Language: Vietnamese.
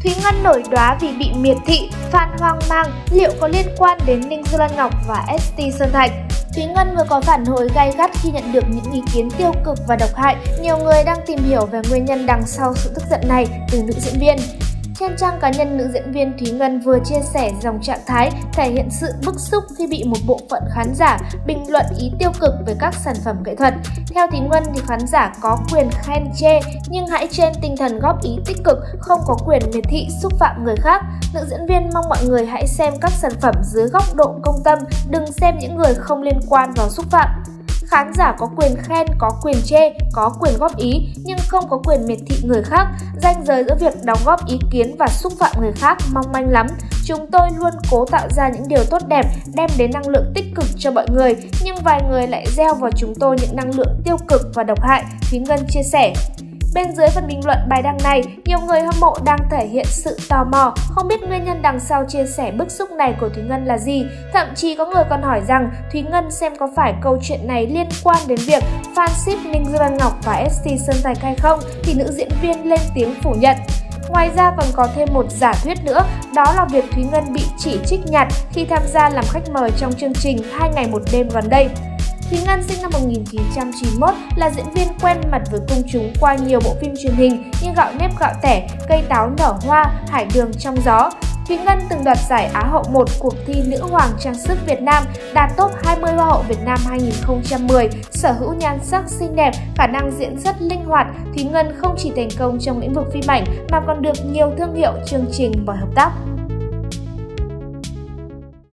Thúy Ngân nổi đóa vì bị miệt thị, fan hoang mang liệu có liên quan đến Ninh Dương Lan Ngọc và ST Sơn Thạch. Thúy Ngân vừa có phản hồi gay gắt khi nhận được những ý kiến tiêu cực và độc hại. Nhiều người đang tìm hiểu về nguyên nhân đằng sau sự tức giận này từ nữ diễn viên. Trên trang cá nhân, nữ diễn viên Thúy Ngân vừa chia sẻ dòng trạng thái thể hiện sự bức xúc khi bị một bộ phận khán giả bình luận ý tiêu cực về các sản phẩm nghệ thuật. Theo Thúy Ngân thì khán giả có quyền khen chê nhưng hãy trên tinh thần góp ý tích cực, không có quyền miệt thị xúc phạm người khác. Nữ diễn viên mong mọi người hãy xem các sản phẩm dưới góc độ công tâm, đừng xem những người không liên quan vào xúc phạm. Khán giả có quyền khen, có quyền chê, có quyền góp ý nhưng không có quyền miệt thị người khác. Ranh giới giữa việc đóng góp ý kiến và xúc phạm người khác mong manh lắm. Chúng tôi luôn cố tạo ra những điều tốt đẹp, đem đến năng lượng tích cực cho mọi người, nhưng vài người lại gieo vào chúng tôi những năng lượng tiêu cực và độc hại, Thúy Ngân chia sẻ. Bên dưới phần bình luận bài đăng này, nhiều người hâm mộ đang thể hiện sự tò mò, không biết nguyên nhân đằng sau chia sẻ bức xúc này của Thúy Ngân là gì. Thậm chí có người còn hỏi rằng Thúy Ngân xem có phải câu chuyện này liên quan đến việc fan ship Ninh Dương Lan Ngọc và ST Sơn Thạch hay không, thì nữ diễn viên lên tiếng phủ nhận. Ngoài ra còn có thêm một giả thuyết nữa, đó là việc Thúy Ngân bị chỉ trích nhạt khi tham gia làm khách mời trong chương trình 2 ngày 1 đêm gần đây. Thúy Ngân sinh năm 1991 là diễn viên quen mặt với công chúng qua nhiều bộ phim truyền hình như Gạo nếp gạo tẻ, Cây táo nở hoa, Hải đường trong gió. Thúy Ngân từng đoạt giải Á hậu 1 cuộc thi Nữ hoàng trang sức Việt Nam, đạt top 20 Hoa hậu Việt Nam 2010, sở hữu nhan sắc xinh đẹp, khả năng diễn rất linh hoạt. Thúy Ngân không chỉ thành công trong lĩnh vực phim ảnh mà còn được nhiều thương hiệu, chương trình mời hợp tác.